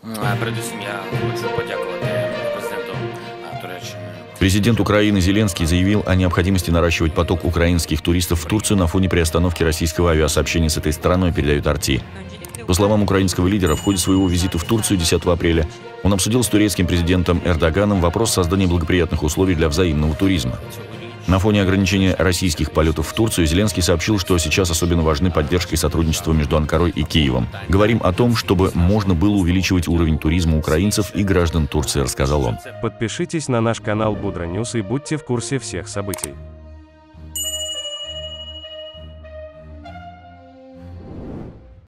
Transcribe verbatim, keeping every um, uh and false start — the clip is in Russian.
А, Передусім я хочу подякувати президенту а, Туреччини. Президент Украины Зеленский заявил о необходимости наращивать поток украинских туристов в Турцию на фоне приостановки российского авиасообщения с этой страной, передает эр ти. По словам украинского лидера, в ходе своего визита в Турцию десятого апреля он обсудил с турецким президентом Эрдоганом вопрос создания благоприятных условий для взаимного туризма. На фоне ограничения российских полетов в Турцию Зеленский сообщил, что сейчас особенно важны поддержка и сотрудничество между Анкарой и Киевом. «Говорим о том, чтобы можно было увеличивать уровень туризма украинцев и граждан Турции», — рассказал он. Подпишитесь на наш канал Будра Ньюс и будьте в курсе всех событий.